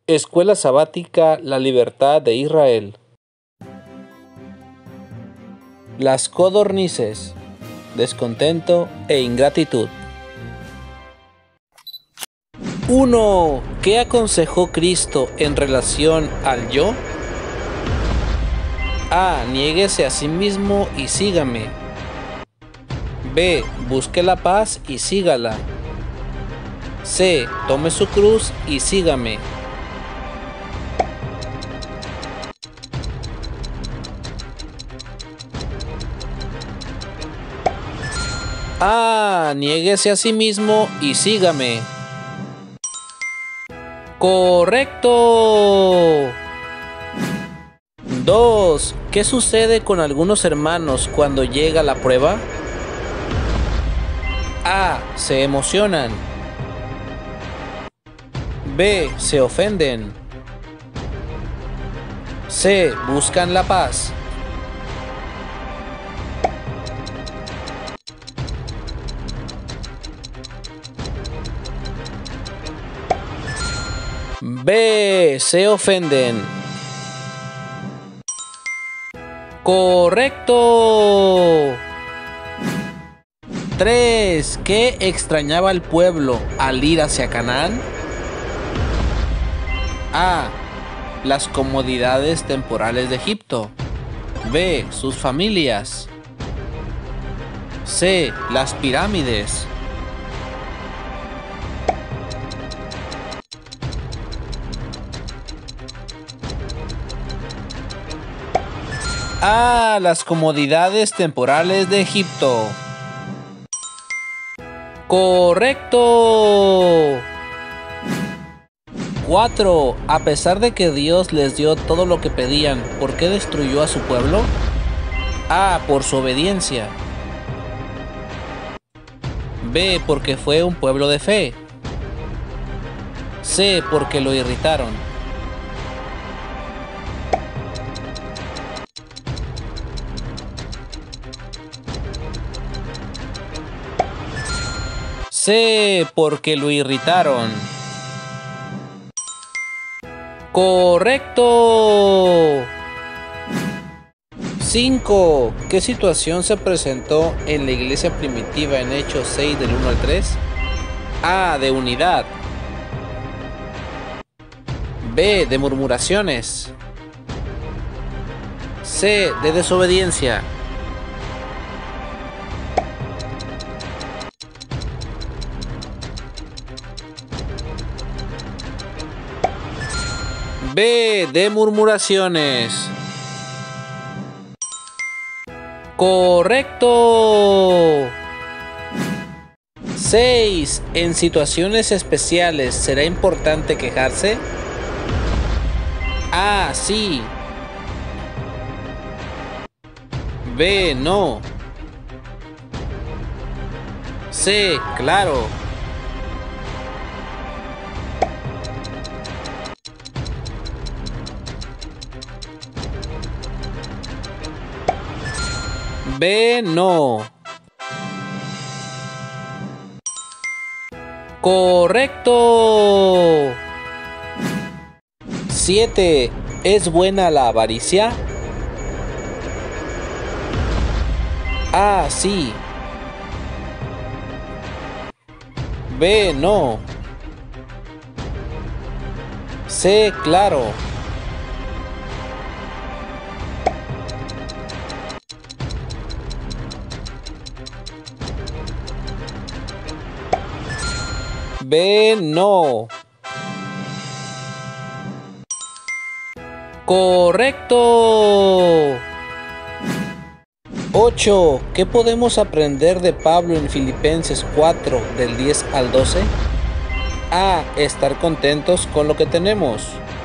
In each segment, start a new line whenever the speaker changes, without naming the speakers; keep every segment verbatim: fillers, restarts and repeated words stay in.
Escuela Sabática La Libertad de Israel. Las codornices, descontento e ingratitud. uno. ¿Qué aconsejó Cristo en relación al yo? A. Niéguese a sí mismo y sígame. B. Busque la paz y sígala. C. Tome su cruz y sígame. A. Niéguese a sí mismo y sígame. ¡Correcto! dos. ¿Qué sucede con algunos hermanos cuando llega la prueba? A. Se emocionan. B. Se ofenden. C. Buscan la paz. B. Se ofenden. ¡Correcto! tres. ¿Qué extrañaba el pueblo al ir hacia Canaán? A. Las comodidades temporales de Egipto. B. Sus familias. C. Las pirámides. A. Las comodidades temporales de Egipto. ¡Correcto! cuatro. A pesar de que Dios les dio todo lo que pedían, ¿por qué destruyó a su pueblo? A. Por su obediencia. B. Porque fue un pueblo de fe. C. Porque lo irritaron. C. Porque lo irritaron. ¡Correcto! cinco. ¿Qué situación se presentó en la iglesia primitiva en Hechos seis del uno al tres? A. De unidad. B. De murmuraciones. C. De desobediencia. B. De murmuraciones. ¡Correcto! seis. ¿En situaciones especiales será importante quejarse? A. Sí. B. No. C. Claro. B. No. ¡Correcto! siete. ¿Es buena la avaricia? A. Sí. B. No. C. Claro. B. No. ¡Correcto! ocho. ¿Qué podemos aprender de Pablo en Filipenses cuatro del diez al doce? A. Estar contentos con lo que tenemos.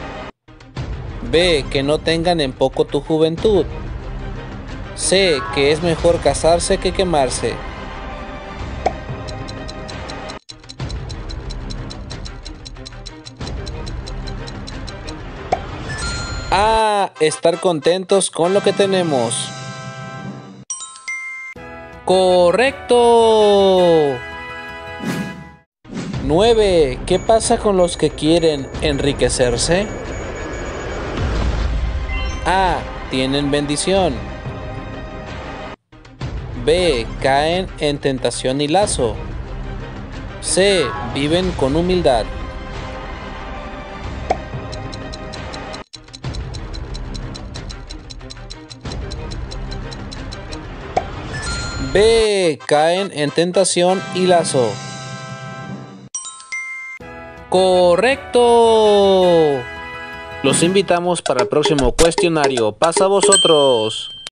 B. Que no tengan en poco tu juventud. C. Que es mejor casarse que quemarse. A. Estar contentos con lo que tenemos. ¡Correcto! nueve. ¿Qué pasa con los que quieren enriquecerse? A. Tienen bendición. B. Caen en tentación y lazo. C. Viven con humildad. B. Caen en tentación y lazo. ¡Correcto! Los invitamos para el próximo cuestionario. ¡Pasa a vosotros!